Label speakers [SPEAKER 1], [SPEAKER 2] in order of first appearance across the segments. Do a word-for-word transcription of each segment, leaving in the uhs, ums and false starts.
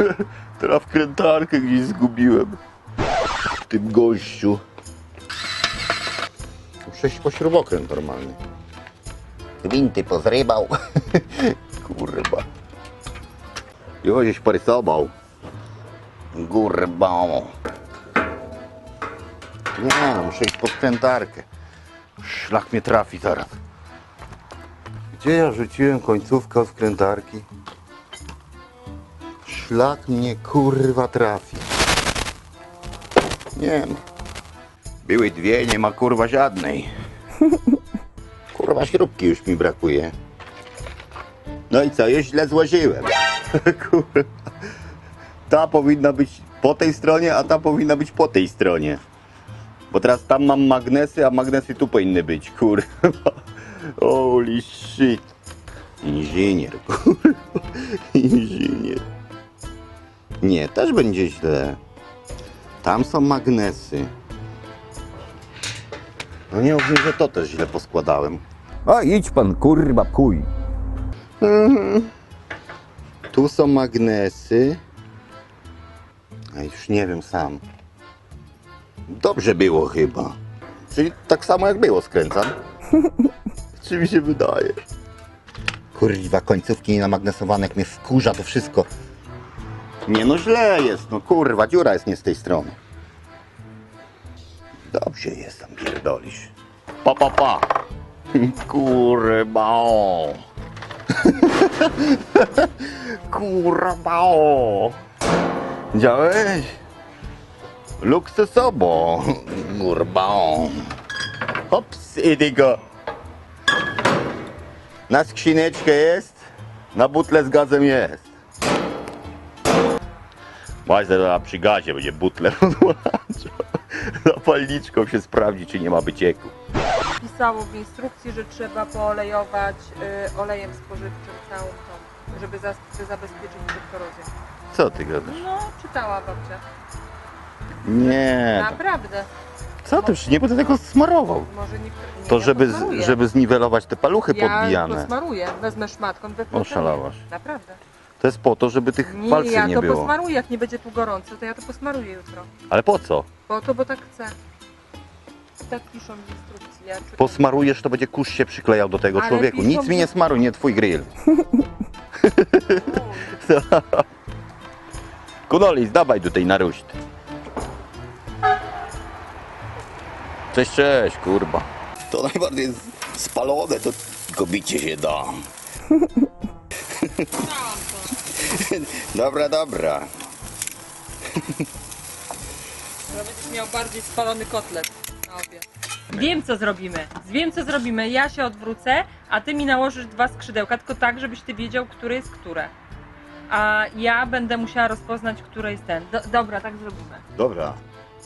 [SPEAKER 1] Teraz wkrętarkę gdzieś zgubiłem. W tym gościu. Muszę iść po śrubokręt normalny. Gwinty pozrybał. Kurwa. Jo, gdzieś porysował. Kurwa. Nie no, muszę iść po wkrętarkę. Szlak mnie trafi zaraz. Gdzie ja rzuciłem końcówkę od wkrętarki? Szlak mnie kurwa trafi. Nie ma. Były dwie, nie ma kurwa żadnej. Kurwa śrubki już mi brakuje. No i co, już źle złożyłem. Kurwa. Ta powinna być po tej stronie, a ta powinna być po tej stronie. Bo teraz tam mam magnesy, a magnesy tu powinny być, kurwa. Holy shit. Inżynier, kurwa. Inżynier. Nie, też będzie źle. Tam są magnesy. No nie mów mi, że to też źle poskładałem.
[SPEAKER 2] A idź pan, kurwa, kuj.
[SPEAKER 1] Mhm. Tu są magnesy. A już nie wiem sam. Dobrze było chyba. Czyli tak samo jak było skręcam. Czy mi się wydaje? Kurwa, końcówki nienamagnesowane, jak mnie wkurza to wszystko. Nie no, źle jest, no kurwa, dziura jest nie z tej strony. Dobrze jest, tam pierdolisz. Pa, pa, pa. Kurwa. Kurwa. Widziałeś? Luksusowo. Kurwa. Hops, i tylko. Na skrzyneczkę jest, na butle z gazem jest. Właśnie przy gazie będzie butle odłączał. Zapalniczką się sprawdzi, czy nie ma wycieku.
[SPEAKER 3] Pisało w instrukcji, że trzeba poolejować y, olejem spożywczym całą tą, żeby za, zabezpieczyć przed korozją.
[SPEAKER 1] Co ty gadasz?
[SPEAKER 3] No, czytała babcia.
[SPEAKER 1] Nie.
[SPEAKER 3] Naprawdę.
[SPEAKER 1] Co ty, nie będę tego smarował.
[SPEAKER 3] Może niektóre... Nie,
[SPEAKER 1] To
[SPEAKER 3] ja
[SPEAKER 1] żeby,
[SPEAKER 3] posmaruję.
[SPEAKER 1] z- żeby zniwelować te paluchy
[SPEAKER 3] Ja
[SPEAKER 1] podbijane.
[SPEAKER 3] posmaruję, wezmę szmatką, wypnę.
[SPEAKER 1] Oszalałaś.
[SPEAKER 3] Naprawdę.
[SPEAKER 1] To jest po to, żeby tych
[SPEAKER 3] Nie,
[SPEAKER 1] palców
[SPEAKER 3] ja
[SPEAKER 1] nie
[SPEAKER 3] to
[SPEAKER 1] było.
[SPEAKER 3] posmaruję, jak nie będzie tu gorąco, to ja to posmaruję jutro.
[SPEAKER 1] Ale po co?
[SPEAKER 3] Po to, bo tak chcę. Tak piszą w instrukcji. Ja czytam.
[SPEAKER 1] Posmarujesz, to będzie kurz się przyklejał do tego
[SPEAKER 3] Ale
[SPEAKER 1] człowieku.
[SPEAKER 3] piszą,
[SPEAKER 1] Nic mi nie
[SPEAKER 3] że-
[SPEAKER 1] smaruj, nie twój grill. Kunolis, dawaj tutaj na ruszt. Cześć, cześć, kurwa. To najbardziej spalone, to tylko bicie się da. Dobra, dobra.
[SPEAKER 3] Będziesz miał bardziej spalony kotlet na obiad. Wiem co zrobimy. Wiem co zrobimy. Ja się odwrócę, a ty mi nałożysz dwa skrzydełka, tylko tak, żebyś ty wiedział, które jest które. A ja będę musiała rozpoznać, które jest ten. Do, dobra, tak zrobimy.
[SPEAKER 1] Dobra.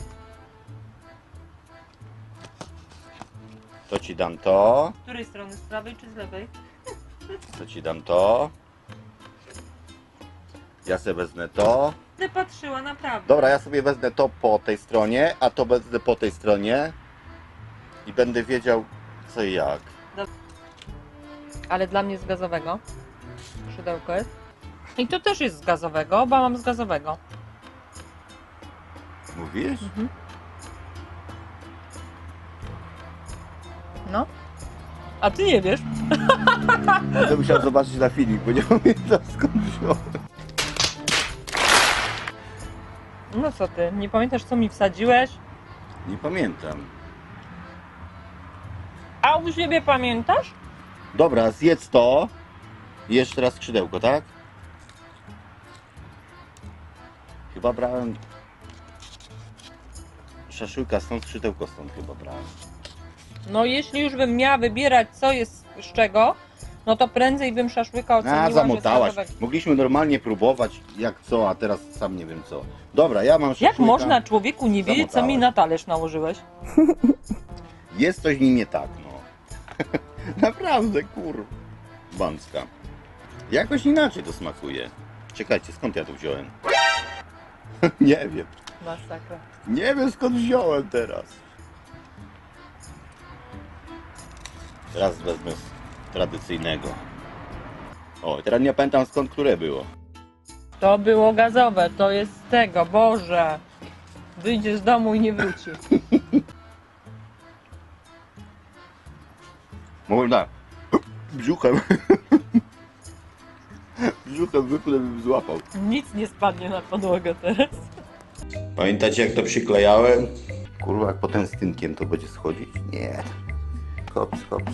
[SPEAKER 1] To ci dam to,
[SPEAKER 3] Z której strony? Z prawej czy z lewej?
[SPEAKER 1] to ci dam to. Ja sobie wezmę to.
[SPEAKER 3] Będę patrzyła, naprawdę.
[SPEAKER 1] Dobra, ja sobie wezmę to po tej stronie, a to wezmę po tej stronie. I będę wiedział co i jak.
[SPEAKER 3] Ale dla mnie z gazowego. Skrzydełko jest. I to też jest z gazowego, bo mam z gazowego.
[SPEAKER 1] Mówisz?
[SPEAKER 3] Mhm. No. A ty nie wiesz?
[SPEAKER 1] Będę musiał zobaczyć na filmik, bo nie pamiętam skąd wziąłem.
[SPEAKER 3] No co ty, nie pamiętasz co mi wsadziłeś?
[SPEAKER 1] Nie pamiętam.
[SPEAKER 3] A u siebie pamiętasz?
[SPEAKER 1] Dobra, zjedz to. I jeszcze raz skrzydełko, tak? Chyba brałem szaszłyka stąd, skrzydełko stąd chyba brałem.
[SPEAKER 3] No jeśli już bym miała wybierać co jest z czego, no to prędzej bym szaszłyka oceniła,
[SPEAKER 1] A, zamotałaś.
[SPEAKER 3] że z
[SPEAKER 1] Mogliśmy normalnie próbować jak co, a teraz sam nie wiem co. Dobra, ja mam szaszłyka.
[SPEAKER 3] Jak można człowieku nie wiedzieć, co mi
[SPEAKER 1] Zamotałaś.
[SPEAKER 3] na talerz nałożyłeś?
[SPEAKER 1] Jest coś w nim nie tak, no. Naprawdę, kur... Banska. Jakoś inaczej to smakuje. Czekajcie, skąd ja to wziąłem? Nie wiem.
[SPEAKER 3] Masakra.
[SPEAKER 1] Nie wiem skąd wziąłem teraz. Teraz wezmę z tradycyjnego. O, teraz nie pamiętam skąd które było.
[SPEAKER 3] To było gazowe, to jest z tego, Boże. Wyjdzie z domu i nie wróci.
[SPEAKER 1] Można. Brzuchem. Brzuchem wypnę bym złapał.
[SPEAKER 3] Nic nie spadnie na podłogę teraz.
[SPEAKER 1] Pamiętacie jak to przyklejałem? Kurwa, jak potem z tynkiem to będzie schodzić? Nie. Hops, hops.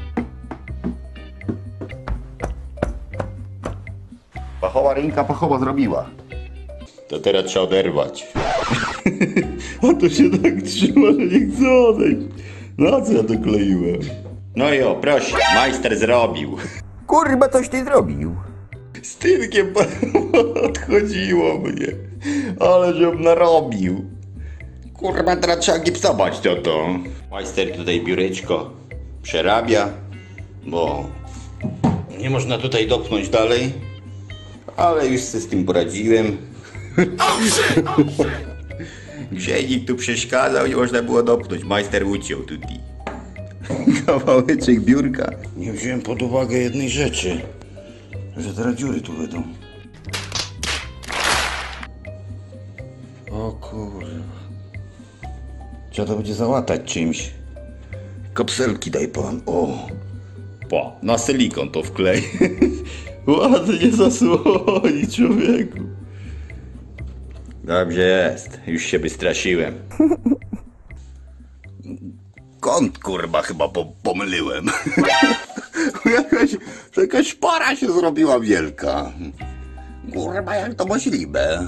[SPEAKER 1] Pachowa ręka pachowa zrobiła. To teraz trzeba oderwać. A to się tak trzyma, że nie chce odejść. Na co ja to kleiłem? No jo, proszę, majster zrobił.
[SPEAKER 2] Kurwa, coś ty zrobił.
[SPEAKER 1] Z tynkiem odchodziło mnie. Ale żebym narobił. Kurwa, teraz trzeba gipsować to to. Majster tutaj biureczko przerabia, bo nie można tutaj dopchnąć dalej. Ale już sobie z tym poradziłem. Grzejnik tu przeszkadzał, nie można było dopchnąć. Majster uciął tutaj. Kawałeczek biurka. Nie wziąłem pod uwagę jednej rzeczy. Że teraz dziury tu będą. O kurwa. Trzeba to będzie załatać czymś. Kapselki daj pan. O. Pa, na silikon to wklej. Ładnie zasłoni, człowieku. Dobrze jest. Już się wystraszyłem. Kąt kurwa chyba po, pomyliłem. jakaś, jakaś para się zrobiła wielka. Kurwa, jak to możliwe?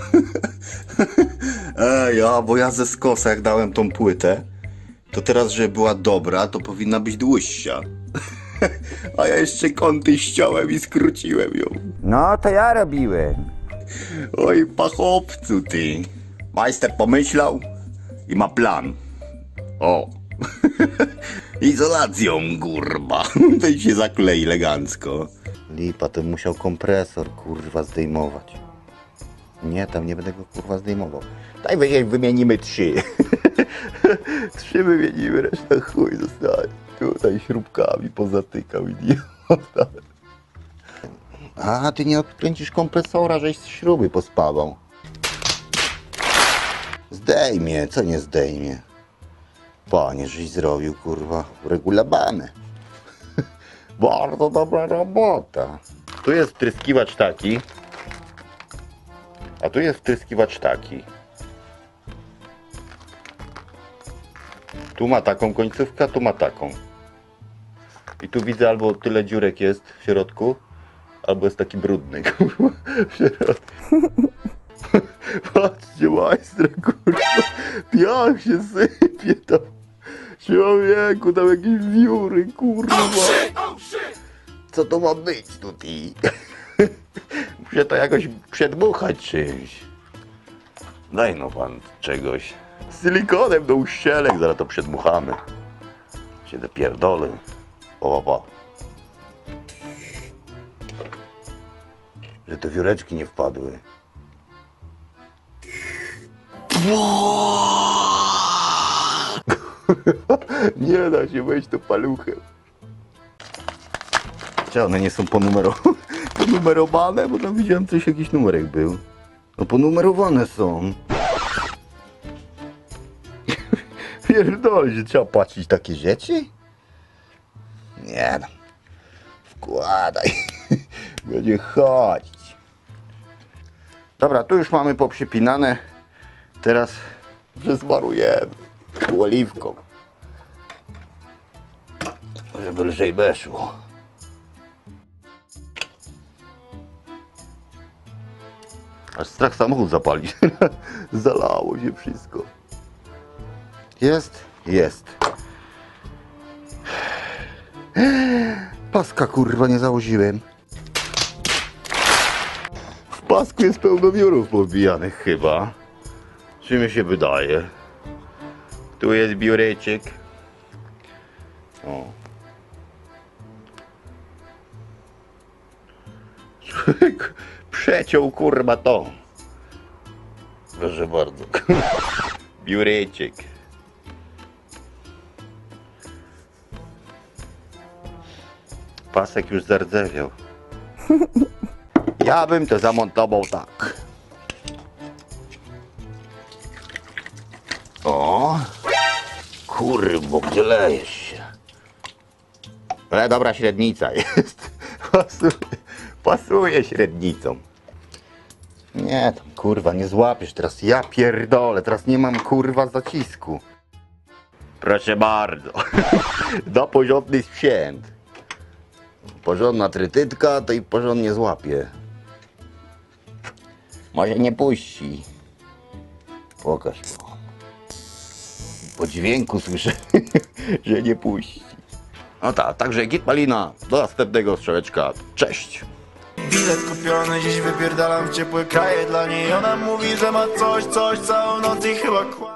[SPEAKER 1] Ej, ja, bo ja ze skosa jak dałem tą płytę, to teraz, że była dobra, to powinna być dłuższa. A ja jeszcze kąty ściąłem i skróciłem ją.
[SPEAKER 2] No, to ja robiłem.
[SPEAKER 1] Oj, pachowcu ty. Majster pomyślał i ma plan. O. Izolacją, kurwa. Ten się zaklei elegancko. Lipa, to musiał kompresor, kurwa, zdejmować. Nie, tam nie będę go, kurwa, zdejmował. Daj weź, wymienimy trzy. Trzy wymienimy, reszta chuj zostaje. Tutaj śrubkami pozatykał, idiota. A, ty nie odkręcisz kompresora, żeś z śruby pospawał. Zdejmie, co nie zdejmie? Panie, żeś zrobił, kurwa, regulabany. Bardzo dobra robota. Tu jest wtryskiwacz taki. A tu jest wtryskiwacz taki. Tu ma taką końcówkę, a tu ma taką. I tu widzę albo tyle dziurek jest w środku, albo jest taki brudny, kurwa, w środku. Patrzcie, majster, kurwa, piach się sypie tam. Człowieku, tam jakieś wióry, kurwa. Co to ma być tutaj? Muszę to jakoś przedmuchać czymś. Daj no pan czegoś. Z silikonem do uścielek, zaraz to przedmuchamy. Się dopierdolę. O, o, że te wióreczki nie wpadły. Nie da się wejść to paluchem. Czy one nie są ponumero- ponumerowane? Bo tam widziałem coś, jakiś numerek był. No ponumerowane są. Pierdolę, że trzeba płacić takie rzeczy? Nie no. Wkładaj. Będzie chodzić. Dobra, tu już mamy poprzypinane. Teraz przesmarujemy oliwką. Żeby lżej weszło. Aż strach samochód zapalić. Zalało się wszystko. Jest? Jest. Paska kurwa nie założyłem. W pasku jest pełno wiórów powbijanych chyba. Czy mi się wydaje? Tu jest biureczek. O. Człowiek przeciął kurwa to. Proszę bardzo. Biureczek. Pasek już zardzewiał. Ja bym to zamontował tak. O! Kurbo, gdzie lejesz się? Ale dobra średnica jest. Pasuje, pasuje średnicą. Nie, tam kurwa, nie złapiesz teraz. Ja pierdolę, teraz nie mam kurwa zacisku. Proszę bardzo. Da porządny sprzęt. Porządna trytytka, to i porządnie złapie. Może nie puści. Pokaż to. Po dźwięku słyszę, że nie puści. No tak, także Git Malina. Do następnego strzałeczka. Cześć.
[SPEAKER 4] Bilet kupiony, dziś wypierdalam w ciepłe kraje dla niej. Ona mówi, że ma coś, coś całą noc i chyba kłamie.